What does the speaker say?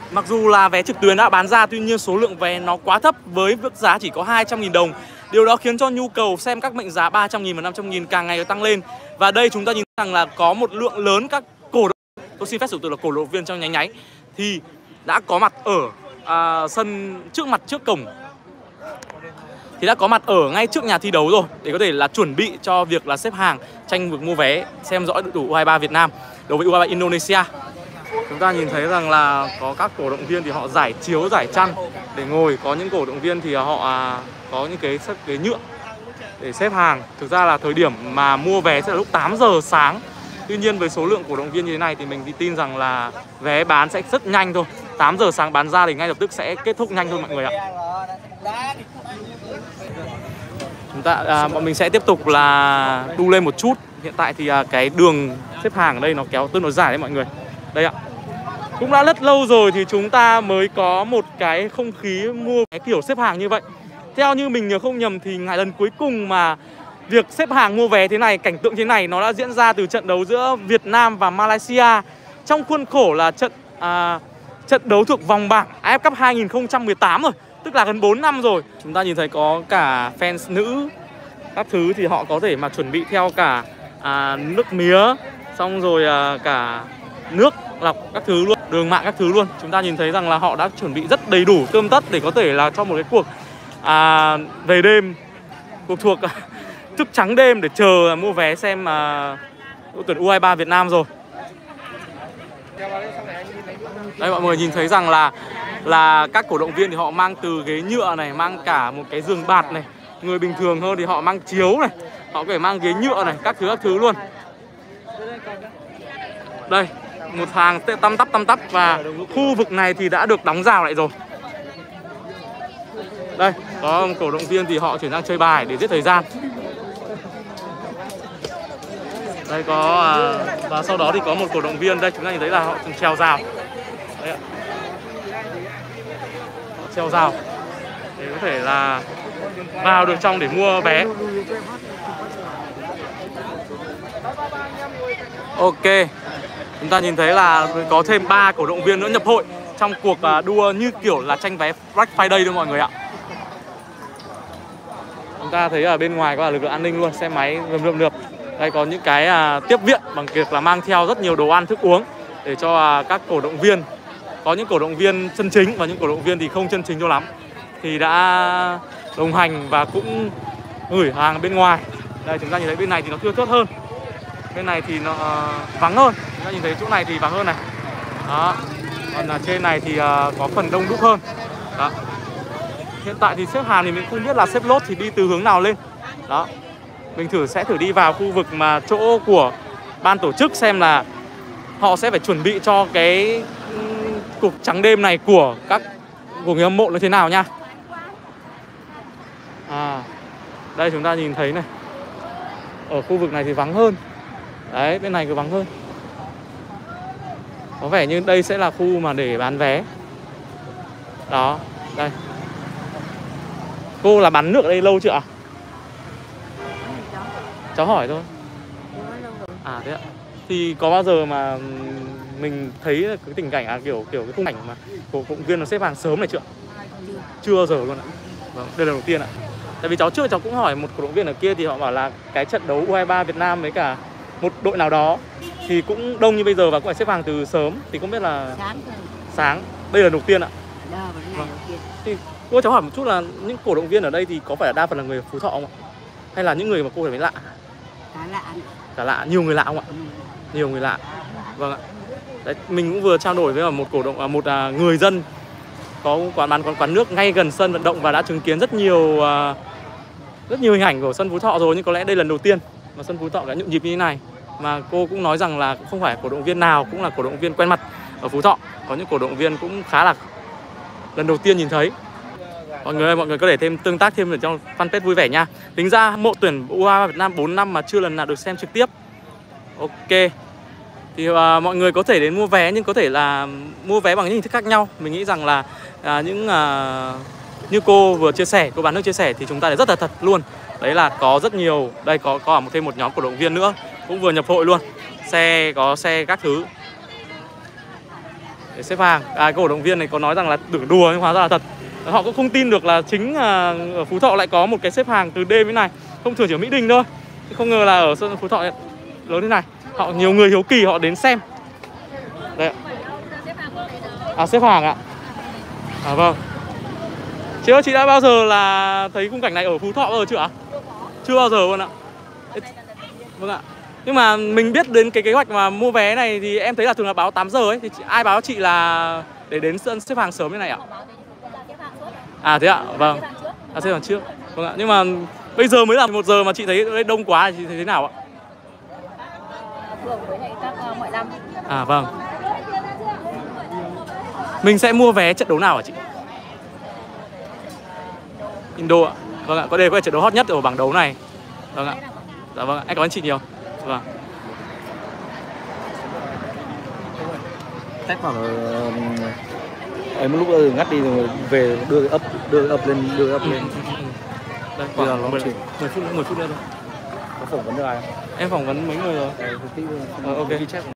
Mặc dù là vé trực tuyến đã bán ra, tuy nhiên số lượng vé nó quá thấp với mức giá chỉ có 200.000 đồng. Điều đó khiến cho nhu cầu xem các mệnh giá 300.000 và 500.000 càng ngày tăng lên. Và đây chúng ta nhìn rằng là có một lượng lớn các cổ động, tôi xin phép sử dụng từ là cổ động viên trong nháy thì đã có mặt ở sân trước cổng, thì đã có mặt ở ngay trước nhà thi đấu rồi, để có thể là chuẩn bị cho việc là xếp hàng tranh việc mua vé xem rõ đội tuyển U23 Việt Nam đối với U23 Indonesia. Chúng ta nhìn thấy rằng là có các cổ động viên thì họ giải chiếu, giải chăn để ngồi, có những cổ động viên thì họ có những cái ghế nhựa để xếp hàng. Thực ra là thời điểm mà mua vé sẽ là lúc 8 giờ sáng. Tuy nhiên với số lượng cổ động viên như thế này thì mình tin rằng là vé bán sẽ rất nhanh thôi. 8 giờ sáng bán ra thì ngay lập tức sẽ kết thúc nhanh thôi mọi người ạ. Bọn mình sẽ tiếp tục là đu lên một chút. Hiện tại thì cái đường xếp hàng ở đây nó kéo tương đối dài đấy mọi người. Đây ạ. Cũng đã rất lâu rồi thì chúng ta mới có một cái không khí mua cái kiểu xếp hàng như vậy. Theo như mình nhớ không nhầm thì lần cuối cùng mà việc xếp hàng mua vé thế này, cảnh tượng thế này nó đã diễn ra từ trận đấu giữa Việt Nam và Malaysia trong khuôn khổ là trận đấu thuộc vòng bảng AFF Cup 2018 rồi, tức là gần 4 năm rồi. Chúng ta nhìn thấy có cả fans nữ các thứ thì họ có thể mà chuẩn bị theo cả nước mía, xong rồi cả nước lọc các thứ luôn, đường mạng các thứ luôn. Chúng ta nhìn thấy rằng là họ đã chuẩn bị rất đầy đủ tươm tất để có thể là cho một cái cuộc về đêm, cuộc thuộc thức trắng đêm để chờ mua vé xem đội tuyển U23 Việt Nam rồi. Đây mọi người nhìn thấy rằng là các cổ động viên thì họ mang từ ghế nhựa này, mang cả một cái giường bạt này. Người bình thường hơn thì họ mang chiếu này, họ có thể mang ghế nhựa này, các thứ luôn. Đây, một hàng tăm tắp và khu vực này thì đã được đóng rào lại rồi. Đây, có cổ động viên thì họ chuyển sang chơi bài để giết thời gian. Đây và sau đó thì có một cổ động viên, đây chúng ta nhìn thấy là họ trèo rào. Đấy ạ. Họ trèo rào để có thể là vào được trong để mua vé. Ok, chúng ta nhìn thấy là có thêm 3 cổ động viên nữa nhập hội trong cuộc đua như kiểu là tranh vé Black Friday thôi mọi người ạ. Chúng ta thấy ở bên ngoài có lực lượng an ninh luôn, xe máy rườm. Đây có những cái tiếp viện bằng việc là mang theo rất nhiều đồ ăn, thức uống để cho các cổ động viên. Có những cổ động viên chân chính và những cổ động viên thì không chân chính cho lắm thì đã đồng hành và cũng gửi hàng bên ngoài. Đây chúng ta nhìn thấy bên này thì nó thưa thớt hơn, bên này thì nó vắng hơn. Chúng ta nhìn thấy chỗ này thì vắng hơn này. Đó. Còn trên này thì có phần đông đúc hơn. Đó. Hiện tại thì xếp hàng thì mình không biết là xếp lốt thì đi từ hướng nào lên. Đó. Mình sẽ thử đi vào khu vực mà chỗ của ban tổ chức xem là họ sẽ phải chuẩn bị cho cái cuộc trắng đêm này của người hâm mộ như thế nào nha. Đây chúng ta nhìn thấy này. Ở khu vực này thì vắng hơn. Đấy, bên này cứ vắng hơn. Có vẻ như đây sẽ là khu mà để bán vé. Đó, đây. Cô là bán nước ở đây lâu chưa ạ? Cháu hỏi thôi. Thế ạ. Thì có bao giờ mà mình thấy cái tình cảnh kiểu cái khung cảnh mà cổ động viên nó xếp hàng sớm này chưa? Chưa bao giờ luôn ạ. Vâng, đây là đầu tiên ạ. Tại vì cháu cũng hỏi một cổ động viên ở kia thì họ bảo là cái trận đấu U23 Việt Nam với cả một đội nào đó thì cũng đông như bây giờ và cũng phải xếp hàng từ sớm, thì không biết là sáng. Đây là đầu tiên ạ. Vâng. Thì cô cháu hỏi một chút là những cổ động viên ở đây thì có phải là đa phần là người Phú Thọ không ạ? Hay là những người mà cô thấy lạ? Cả lạ, nhiều người lạ không ạ? Nhiều người lạ. Vâng ạ. Đấy, mình cũng vừa trao đổi với một người dân có quán nước ngay gần sân vận động và đã chứng kiến rất nhiều hình ảnh của sân Phú Thọ rồi, nhưng có lẽ đây lần đầu tiên mà sân Phú Thọ đã nhộn nhịp như thế này. Mà cô cũng nói rằng là cũng không phải cổ động viên nào cũng là cổ động viên quen mặt ở Phú Thọ, có những cổ động viên cũng khá là lần đầu tiên nhìn thấy. Mọi người có thể tương tác thêm ở trong fanpage vui vẻ nha. Tính ra hâm mộ tuyển U23 Việt Nam 4 năm mà chưa lần nào được xem trực tiếp. Ok. Thì mọi người có thể đến mua vé, nhưng có thể là mua vé bằng những hình thức khác nhau. Mình nghĩ rằng là như cô vừa chia sẻ, cô bán nước chia sẻ thì chúng ta để rất là thật luôn. Đấy là có rất nhiều, đây có thêm một nhóm cổ động viên nữa cũng vừa nhập hội luôn. Có xe các thứ. để xếp hàng. Cái cổ động viên này có nói rằng là tưởng đùa nhưng hóa ra là thật. Họ cũng không tin được là chính ở Phú Thọ lại có một cái xếp hàng từ đêm như này. Thông thường chỉ ở Mỹ Đình thôi, không ngờ là ở sân Phú Thọ lớn thế này. Họ nhiều người hiếu kỳ họ đến xem. Đây ạ. Xếp hàng ạ. Vâng. Chị ơi, chị đã bao giờ là thấy khung cảnh này ở Phú Thọ bao giờ chưa ạ? Chưa bao giờ luôn ạ. Vâng ạ. Nhưng mà mình biết đến cái kế hoạch mà mua vé này thì em thấy là thường là báo 8 giờ ấy. Thì ai báo chị là để đến sân xếp hàng sớm như này ạ? Thế ạ, vâng. Xếp hàng trước. Vâng ạ. Nhưng mà bây giờ mới là 1 giờ mà chị thấy đây đông quá thì chị thấy thế nào ạ? Vừa với lại các mọi năm. Vâng. Mình sẽ mua vé trận đấu nào hả chị? Indo ạ. Vâng ạ, có đây có trận đấu hot nhất ở bảng đấu này. Vâng ạ. Dạ vâng ạ, em cảm ơn chị nhiều. Vâng. Tách khoảng ấy một lúc ngắt đi rồi về đưa ấp lên. Đây, khoảng 10 phút nữa thôi. Có phỏng vấn được ai không? Em phỏng vấn mấy người rồi. Ok. Ghi chép.